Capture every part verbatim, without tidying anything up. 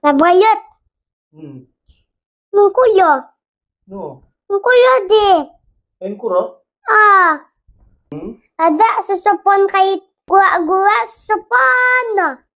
Nabayot. Hmm. Nung kuya. No. Nung kuya di. En kuro? Ah. Hmm? Ada susupon kay gua-gua susupon.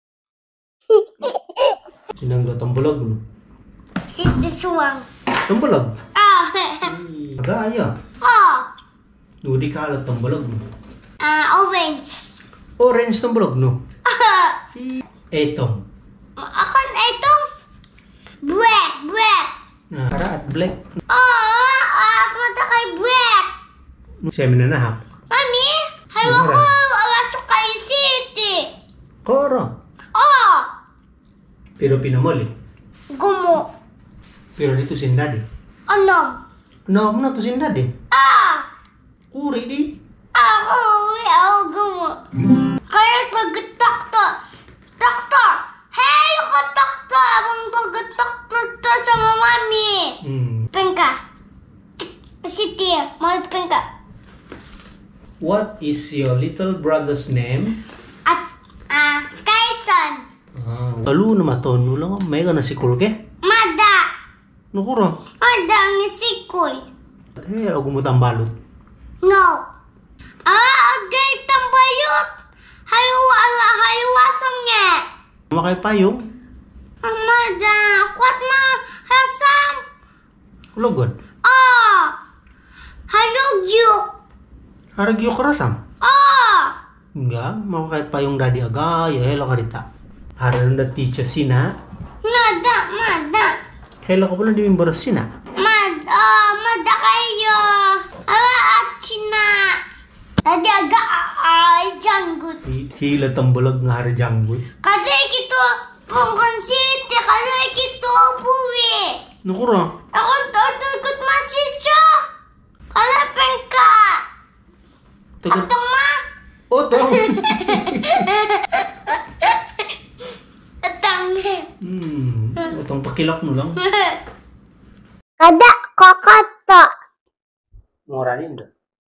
Sinangga tambulag no? Si Disuwang. Tambulag? Ah. Aga aya. Ah. Dudi ka alat tambulag no? Ah, orange. Orange tambulag no? Ah. Etong. Akan ito. Black, black. Nah, para at black. Oh, ako mata kay black. Siya minanahap. Mami, hayo ko alasok kay city. Koro. Oh. Pero pinamoli. Gumo. Pero dito sindadi. Ano? No, na to sindadi. Ah. Uri di. Ako, ako gumo. Kaya tagetak to. Doktor. Hey, ako doktor. Abang tagetak to sama mami. Hmm. Pengka. City, mau pengka. What is your little brother's name? At ah, Skyson. Ah, lalu nama tonu lang may ka na si Kulke. Mada. Nukuro. Mada ang sikoy. Eh, ako mo tambalot. No. Ah, agay tambayot. Hayo ala hayo wasam nga. Makay payong. Mada, kwat ma hasam. Kulogod. Ah. Hayo gyuk. Harag yung karasam. Ah. Enggak, mau kay payong dadi aga ya hello karita. Harang da teacher sina. Mada, mada. Hello ko pala di mimbar sina. Mad, ah, mada kayo. Ala at China. Tadi agak ay janggut. Hila tambulag nga hari janggut. Kadai kita Pongkon City, kadai kita buwi. Nukuro. Ako takut macica. Kalau pengka. Tagat. Atong ma. Oh, tong. Atang. Hmm, utang pakilak mo lang. Kada kokoto. Ngoranin dah.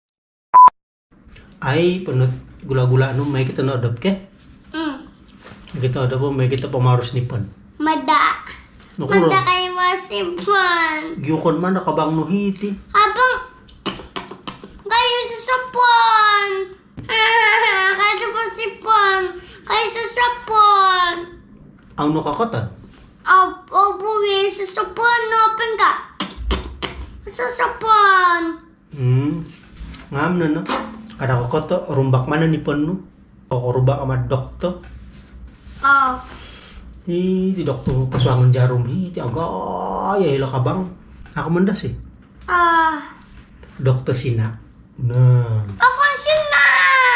Ay, penut gula-gula no may kita na adopt ke? Hmm. Kita ada po may kita pamarus nipon. Mada. Nukuro. Mada kay masipon. Gyukon man nakabang no hiti. Habang kayo sasapon. Kayo masipon. Kayo sasapon. Ang nukakatan. Apo buwi sasapon no pengka. Sasapon. Hmm. Ngam na no. Kada ko koto rumbak mana nipon no. O rubak ama dokter. Oh. Hi, ti dokter pasuangan jarum hi ti aga ya hila kabang. Aku mendas sih. Ah. Dokter Sina. Nah. Ako sina.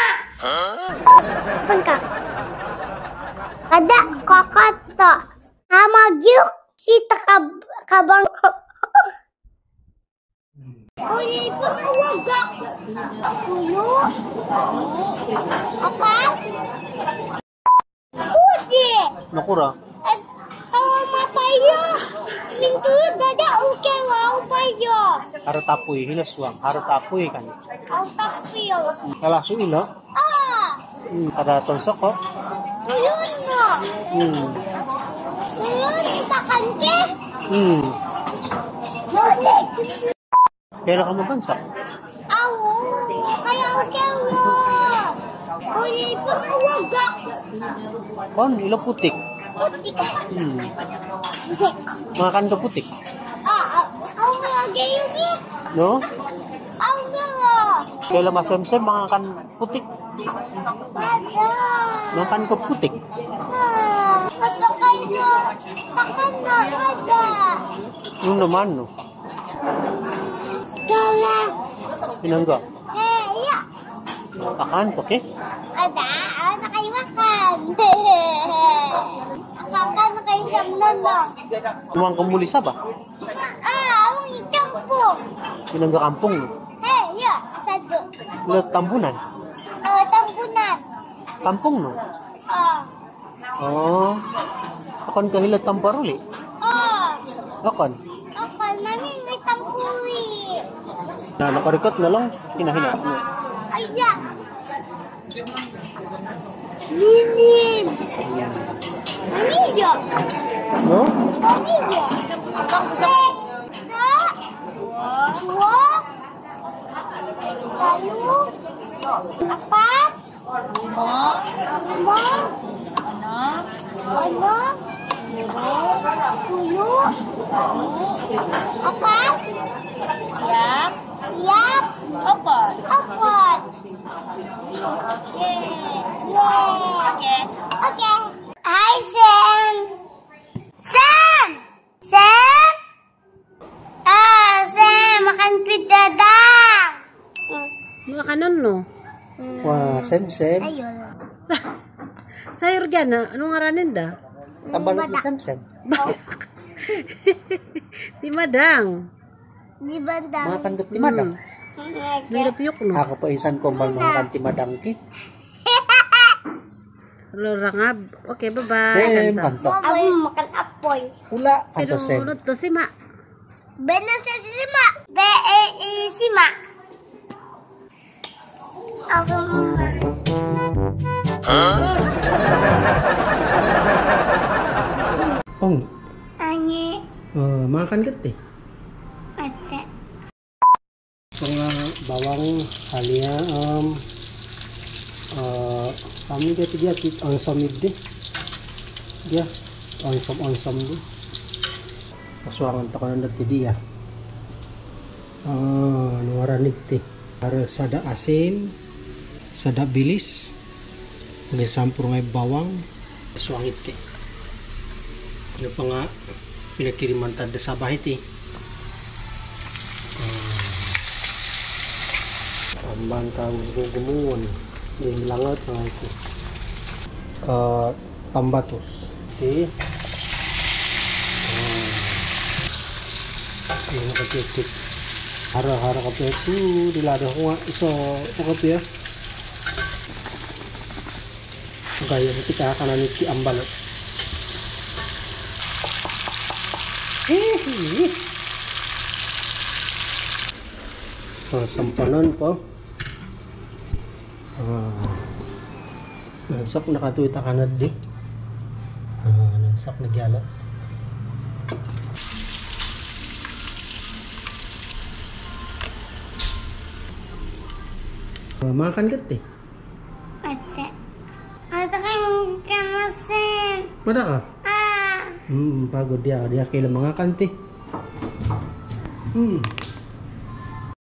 Pengka. Kada kokoto. Hama gyuk si takab kabang. Uy, pangawagak. Uyo. Apa? Pusi. Nakura. As awa mapayo. Mintu dada uke wow payo. Harap tapoy hila suang. Harap tapoy kan. Au tapio. Kalaso ilo. Ah. Hmm, kada tonsok ko. Tulun no. Hmm. Tulun itakan ke. Hmm. Nulik. Kaya ka mabansak. Awo. Kaya uke wo. Uy, pangawagak. Kon ilo putik. Putik. Hmm. Makan ke putik. Ah, au lagi yuki. No? Au lo. Kaya masem-sem makan putik. Ada. Makan ke putik. Ah, ada kayo. Takan na ada. Yung naman no. Galas. Pinangga. Eh, iya. Makan to ke? Ada, ada kayo makan. Makan na kayo sa mnono. Tuwang kamulisa ba? Ah, ang itampo. Pinangga kampung no. Eh, iya. Asado. Ilo tambunan. Oh, tampunan. Kampung no. Oh. Oh. Akon kahilot tamparuli. Oh. Akon. Ako, namin may tampuri. Na nakarikot na lang hinahina. Ayan. Ninin. Ano yun? No? Pwede yun. Dua. Lalu. Apat. Lima. Lima. Enam. Enam. Tujuh. Empat. Siap. Siap. Empat. Empat. Oke. Oke. Oke. Hai Sam. Sam. Sam. Ah, Sam makan pizza dah. Makanan no? Wah, sem-sem. Ayun. Sa sayur gana, ano ngaranin da? Tabalot ni sem-sem. Timadang. Di bandang. Makan dok timadang. Nilapiyok no? Ako pa insan ko bang makan timadang ki. Lorangab. Okay, bye-bye. Sem, Kanta. kanto. Ako makan apoy. Ula, Pero kanto sem. unod to si Ma. Beno sa sima. Be e e sima. Ako Ong, Ani. uh, makan gete. Ate. Mga bawang halia um uh, kami dia dia tit ang samid de. Dia ang sam ang sam de. Pasuangan ta kanan dati dia. Ah, nuaranig ti. Para sada asin, sada bilis. May sampur may bawang, pasuangit ti. Ano pa nga pinakiriman ta sa bahay ti. Tambahan ka gumuon yung langat na ito uh, tambatos okay uh, yung nakakikit hara-hara ka pa ito dilada ko nga iso ito ka pa gaya na kita kanan iti ambalot hehehe so sampanan po. Ah, nansak nakatuita ka na di. Ah, nansak nagyala. Ah, makan kat eh. Ate. Ate kayo kamasin. Mada ka? Ah. Hmm, pagod dia. Dia kailan mga kanti. Hmm.